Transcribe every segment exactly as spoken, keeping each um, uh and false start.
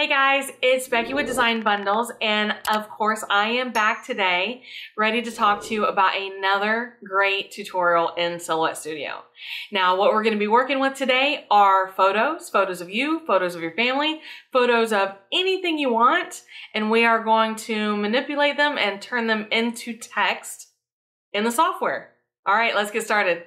Hey guys, it's Becky with Design Bundles, and of course I am back today ready to talk to you about another great tutorial in Silhouette Studio. Now what we're going to be working with today are photos, photos of you, photos of your family, photos of anything you want, and we are going to manipulate them and turn them into text in the software. All right, let's get started.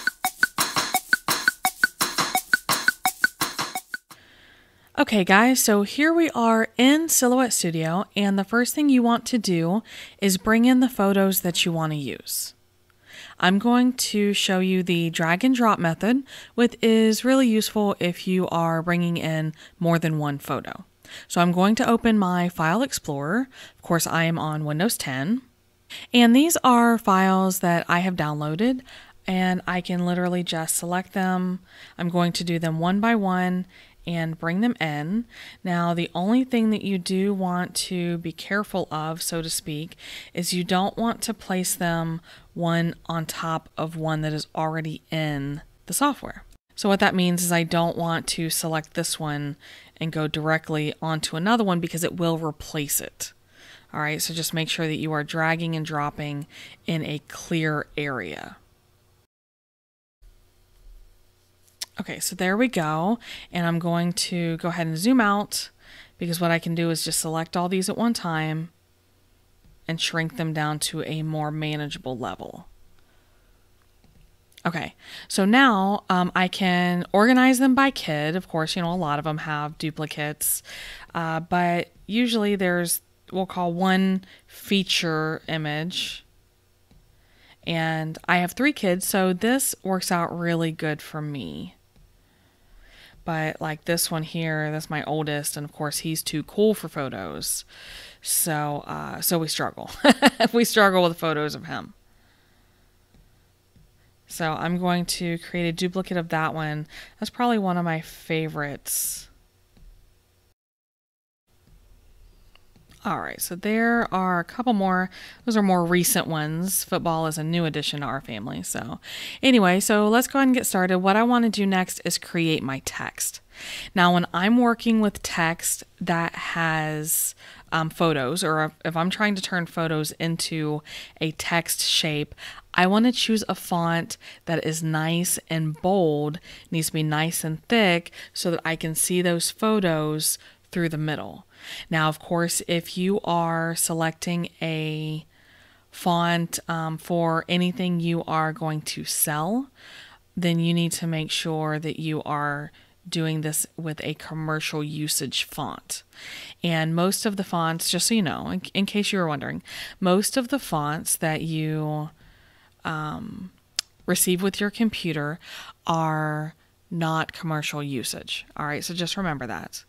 Okay guys, so here we are in Silhouette Studio, and the first thing you want to do is bring in the photos that you want to use. I'm going to show you the drag and drop method, which is really useful if you are bringing in more than one photo. So I'm going to open my File Explorer. Of course, I am on Windows ten. And these are files that I have downloaded, and I can literally just select them. I'm going to do them one by one and bring them in. Now, the only thing that you do want to be careful of, so to speak, is you don't want to place them one on top of one that is already in the software. So what that means is I don't want to select this one and go directly onto another one because it will replace it. All right, so just make sure that you are dragging and dropping in a clear area. Okay, so there we go, and I'm going to go ahead and zoom out because what I can do is just select all these at one time and shrink them down to a more manageable level. Okay, so now um, I can organize them by kid. Of course, you know, a lot of them have duplicates, uh, but usually there's, we'll call one feature image. And I have three kids, so this works out really good for me. But like this one here, that's my oldest, and of course he's too cool for photos. So uh, so we struggle. we struggle with photos of him. So I'm going to create a duplicate of that one. That's probably one of my favorites. All right, so there are a couple more. Those are more recent ones. Football is a new addition to our family. So anyway, so let's go ahead and get started. What I want to do next is create my text. Now, when I'm working with text that has um, photos, or if I'm trying to turn photos into a text shape, I want to choose a font that is nice and bold. It needs to be nice and thick so that I can see those photos through the middle. Now, of course, if you are selecting a font um, for anything you are going to sell, then you need to make sure that you are doing this with a commercial usage font. And most of the fonts, just so you know, in, in case you were wondering, most of the fonts that you um, receive with your computer are not commercial usage. All right, so just remember that.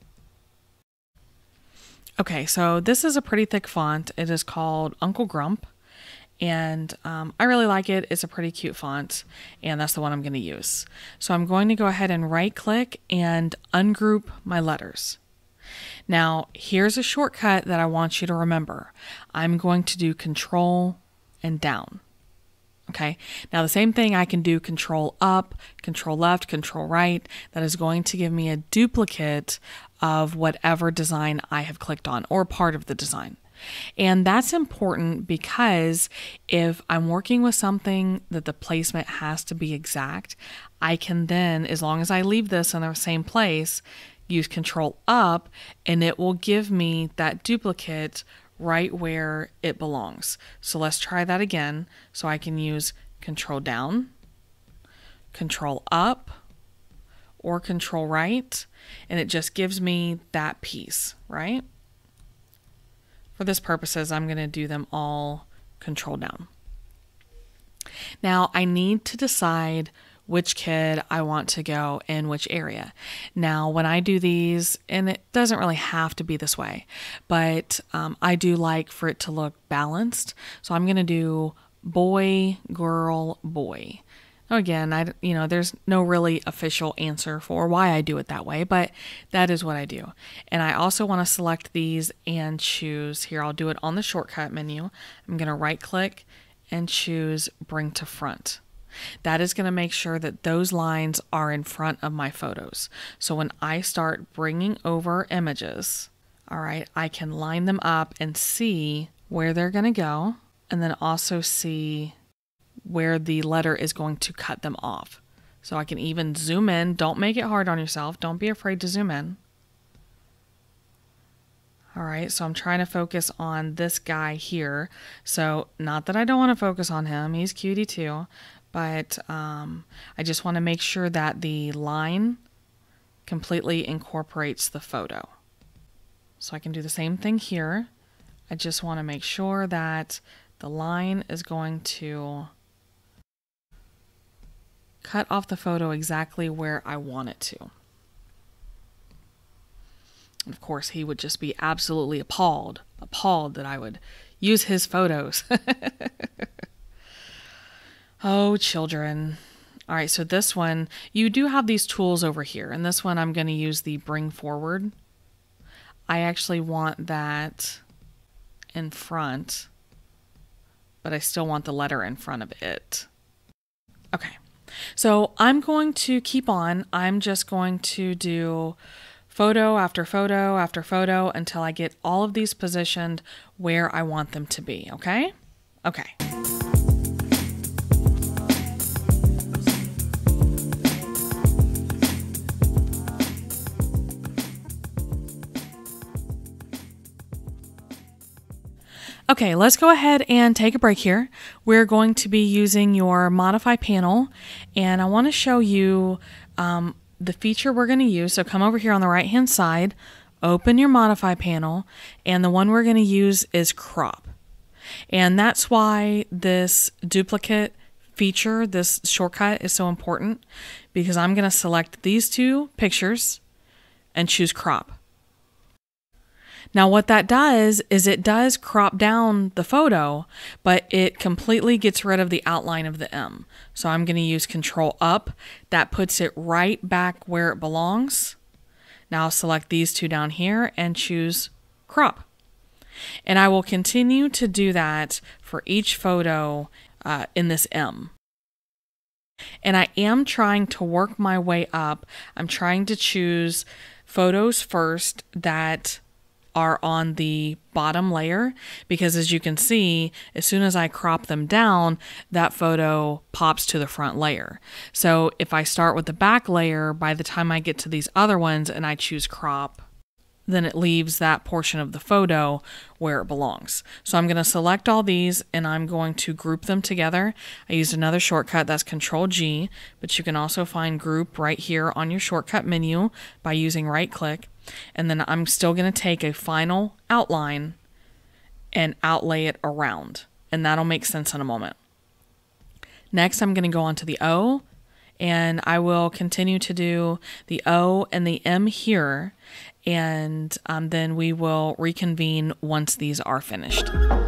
Okay, so this is a pretty thick font. It is called Uncle Grump, and um, I really like it. It's a pretty cute font, and that's the one I'm going to use. So I'm going to go ahead and right-click and ungroup my letters. Now, here's a shortcut that I want you to remember. I'm going to do Control and down. Okay, now the same thing, I can do Control up, Control left, Control right. That is going to give me a duplicate of whatever design I have clicked on, or part of the design. And that's important because if I'm working with something that the placement has to be exact, I can then, as long as I leave this in the same place, use Control up, and it will give me that duplicate right where it belongs. So let's try that again. So I can use Control down, Control up, or Control right, and it just gives me that piece, right? For this purposes, I'm going to do them all Control down. Now I need to decide which kid I want to go in which area. Now, when I do these, and it doesn't really have to be this way, but um, I do like for it to look balanced. So I'm going to do boy, girl, boy. Now again, I, you know, there's no really official answer for why I do it that way, but that is what I do. And I also want to select these and choose here. I'll do it on the shortcut menu. I'm going to right click and choose bring to front. That is going to make sure that those lines are in front of my photos. So when I start bringing over images, all right, I can line them up and see where they're going to go, and then also see where the letter is going to cut them off. So I can even zoom in. Don't make it hard on yourself. Don't be afraid to zoom in. All right, so I'm trying to focus on this guy here. So not that I don't want to focus on him. He's cutie too. But um, I just want to make sure that the line completely incorporates the photo. So I can do the same thing here. I just want to make sure that the line is going to cut off the photo exactly where I want it to. Of course, he would just be absolutely appalled, appalled that I would use his photos. Oh, children. All right, so this one, you do have these tools over here. And this one, I'm going to use the bring forward. I actually want that in front, but I still want the letter in front of it. Okay, so I'm going to keep on. I'm just going to do photo after photo after photo until I get all of these positioned where I want them to be, okay? Okay. Okay, let's go ahead and take a break here. We're going to be using your Modify panel, and I want to show you um, the feature we're going to use. So come over here on the right hand side, open your Modify panel, and the one we're going to use is Crop. And that's why this duplicate feature, this shortcut, is so important, because I'm going to select these two pictures and choose Crop. Now what that does is it does crop down the photo, but it completely gets rid of the outline of the M. So I'm going to use Control Up. That puts it right back where it belongs. Now I'll select these two down here and choose Crop. And I will continue to do that for each photo uh, in this M. And I am trying to work my way up. I'm trying to choose photos first that are on the bottom layer, because as you can see, as soon as I crop them down, that photo pops to the front layer. So if I start with the back layer, by the time I get to these other ones and I choose crop, then it leaves that portion of the photo where it belongs. So I'm going to select all these and I'm going to group them together. I used another shortcut, that's Control G, but you can also find group right here on your shortcut menu by using right click. And then I'm still going to take a final outline and outlay it around. And that'll make sense in a moment. Next, I'm going to go on to the O, and I will continue to do the O and the M here. And um, then we will reconvene once these are finished.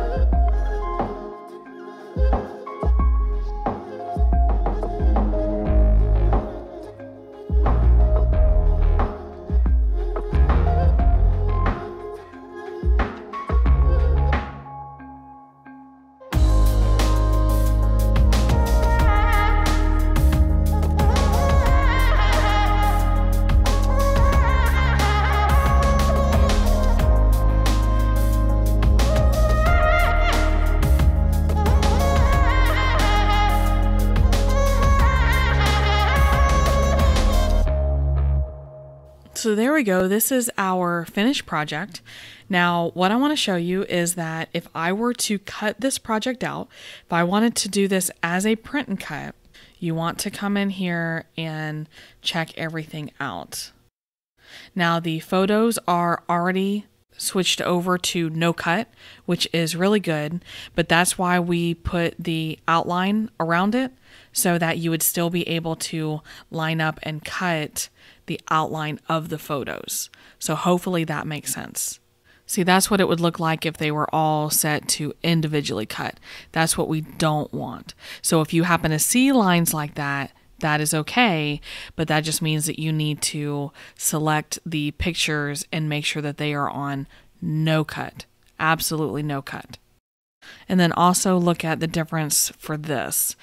So there we go. This is our finished project. Now, what I want to show you is that if I were to cut this project out, if I wanted to do this as a print and cut, you want to come in here and check everything out. Now, the photos are already switched over to no cut, which is really good, but that's why we put the outline around it so that you would still be able to line up and cut the outline of the photos. So hopefully that makes sense. See, that's what it would look like if they were all set to individually cut. That's what we don't want. So if you happen to see lines like that, that is okay, but that just means that you need to select the pictures and make sure that they are on no cut, absolutely no cut. And then also look at the difference for this.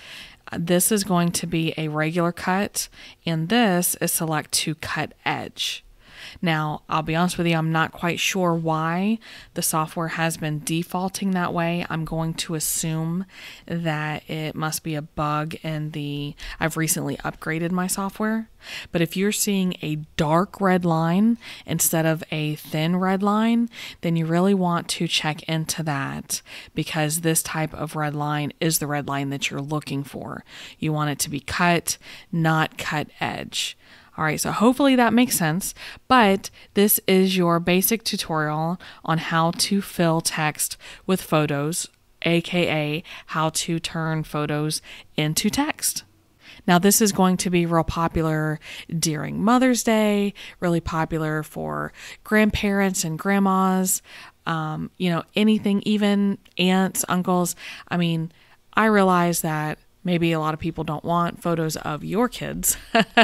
This is going to be a regular cut, and this is select to cut edge. Now, I'll be honest with you, I'm not quite sure why the software has been defaulting that way. I'm going to assume that it must be a bug in the, I've recently upgraded my software. But if you're seeing a dark red line instead of a thin red line, then you really want to check into that, because this type of red line is the red line that you're looking for. You want it to be cut, not cut edge. All right, so hopefully that makes sense, but this is your basic tutorial on how to fill text with photos, aka how to turn photos into text. Now, this is going to be real popular during Mother's Day, really popular for grandparents and grandmas, um, you know, anything, even aunts, uncles. I mean, I realize that maybe a lot of people don't want photos of your kids,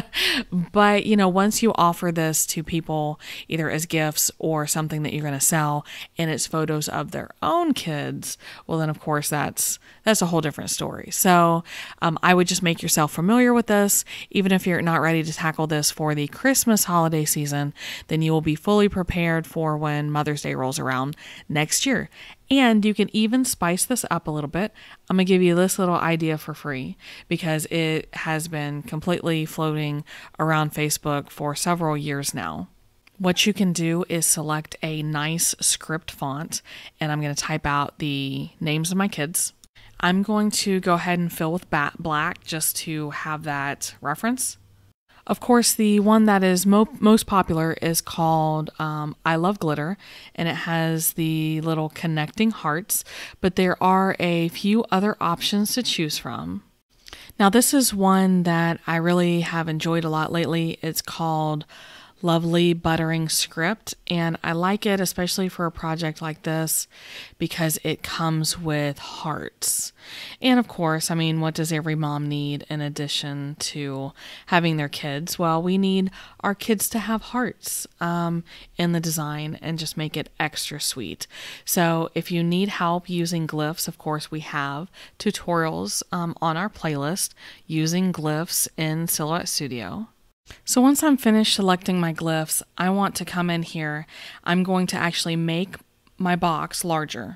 but you know, once you offer this to people either as gifts or something that you're going to sell, and it's photos of their own kids, well then of course that's that's a whole different story. So um, I would just make yourself familiar with this. Even if you're not ready to tackle this for the Christmas holiday season, then you will be fully prepared for when Mother's Day rolls around next year. And you can even spice this up a little bit. I'm going to give you this little idea for free because it has been completely floating around Facebook for several years now. What you can do is select a nice script font, and I'm going to type out the names of my kids. I'm going to go ahead and fill with black just to have that reference. Of course, the one that is mo most popular is called um, I Love Glitter, and it has the little connecting hearts, but there are a few other options to choose from. Now, this is one that I really have enjoyed a lot lately. It's called Lovely Buttering Script, and I like it especially for a project like this because it comes with hearts. And of course, I mean, what does every mom need in addition to having their kids? Well, we need our kids to have hearts um, in the design and just make it extra sweet. So if you need help using glyphs, of course, we have tutorials um, on our playlist using glyphs in Silhouette Studio. So once I'm finished selecting my glyphs, I want to come in here. I'm going to actually make my box larger,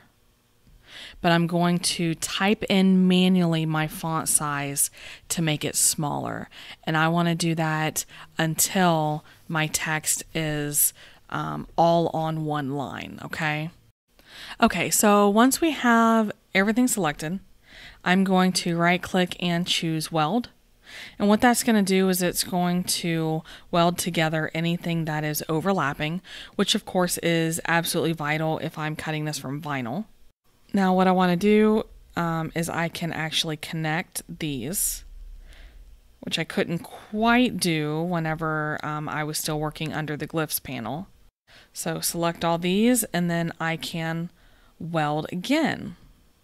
but I'm going to type in manually my font size to make it smaller. And I want to do that until my text is um, all on one line, okay? Okay, so once we have everything selected, I'm going to right click and choose Weld. And what that's going to do is it's going to weld together anything that is overlapping, which of course is absolutely vital if I'm cutting this from vinyl. Now what I want to do um, is I can actually connect these, which I couldn't quite do whenever um, I was still working under the glyphs panel. So select all these and then I can weld again.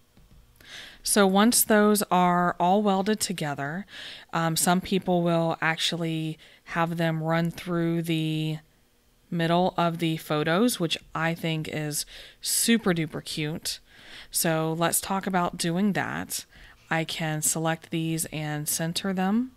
So once those are all welded together, um, some people will actually have them run through the middle of the photos, which I think is super duper cute. So let's talk about doing that. I can select these and center them.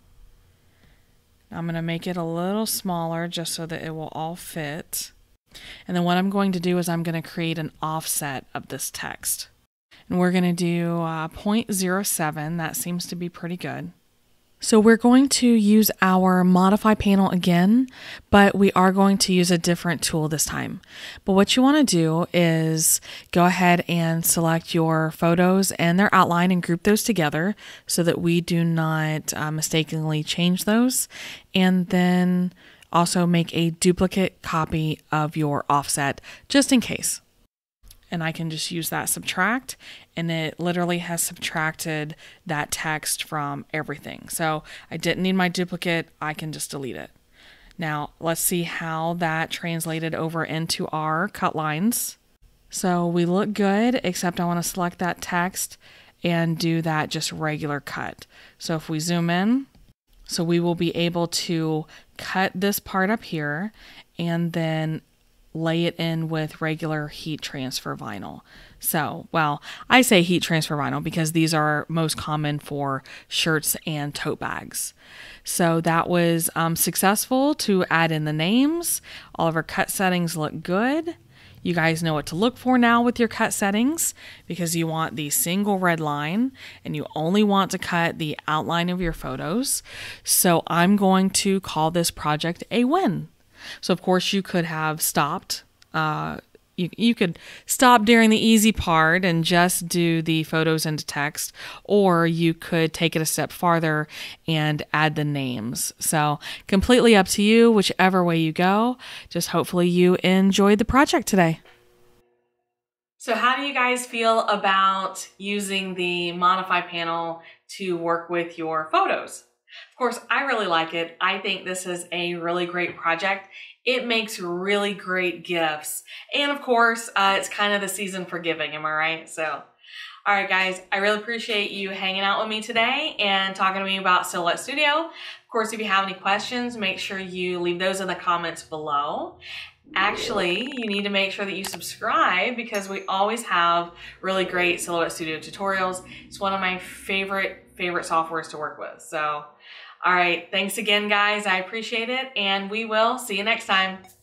I'm going to make it a little smaller just so that it will all fit. And then what I'm going to do is I'm going to create an offset of this text. And we're going to do uh, zero point zero seven. That seems to be pretty good. So we're going to use our modify panel again, but we are going to use a different tool this time. But what you want to do is go ahead and select your photos and their outline and group those together so that we do not uh, mistakenly change those. And then also make a duplicate copy of your offset just in case. And I can just use that subtract, and it literally has subtracted that text from everything. So I didn't need my duplicate, I can just delete it. Now let's see how that translated over into our cut lines. So we look good, except I want to select that text and do that just regular cut. So if we zoom in, so we will be able to cut this part up here and then lay it in with regular heat transfer vinyl. So, well, I say heat transfer vinyl because these are most common for shirts and tote bags. So that was um, successful to add in the names. All of our cut settings look good. You guys know what to look for now with your cut settings because you want the single red line and you only want to cut the outline of your photos. So I'm going to call this project a win. So of course you could have stopped. Uh, you, you could stop during the easy part and just do the photos into text, or you could take it a step farther and add the names. So completely up to you, whichever way you go. Just hopefully you enjoyed the project today. So how do you guys feel about using the Modify panel to work with your photos? Of course, I really like it. I think this is a really great project. It makes really great gifts. And of course, uh, it's kind of the season for giving, am I right? So, all right, guys, I really appreciate you hanging out with me today and talking to me about Silhouette Studio. Of course, if you have any questions, make sure you leave those in the comments below. Actually, you need to make sure that you subscribe because we always have really great Silhouette Studio tutorials. It's one of my favorite, favorite softwares to work with. So, all right, thanks again, guys. I appreciate it, and we will see you next time.